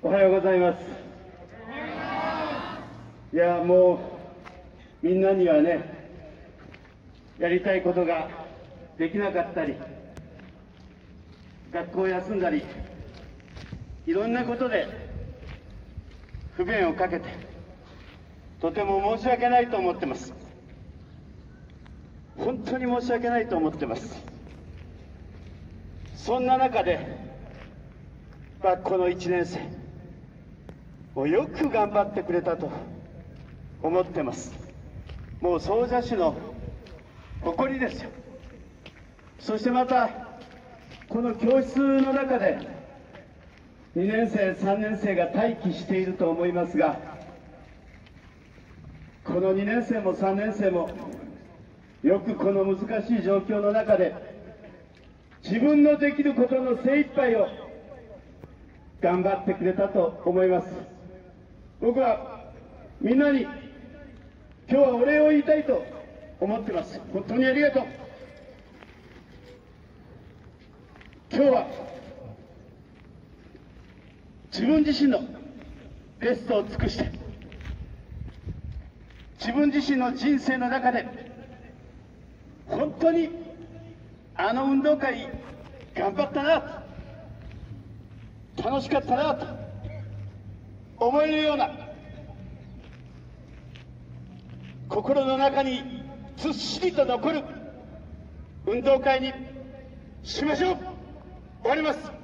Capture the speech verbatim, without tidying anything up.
おはようございます。いや、もうみんなにはね、やりたいことができなかったり、学校を休んだり、いろんなことで不便をかけて、とても申し訳ないと思ってます。本当に申し訳ないと思ってます。そんな中で、学校のいちねん生、もうよく頑張ってくれたと思ってます。もう総社市の誇りですよ。そしてまた、この教室の中で、にねん生、さんねん生が待機していると思いますが、このにねん生もさんねん生も、よくこの難しい状況の中で、自分のできることの精一杯を頑張ってくれたと思います。僕はみんなに今日はお礼を言いたいと思ってます。本当にありがとう。今日は自分自身のベストを尽くして、自分自身の人生の中で本当にあの運動会頑張ったなと、楽しかったなと思えるような、心の中にずっしりと残る運動会にしましょう。終わります。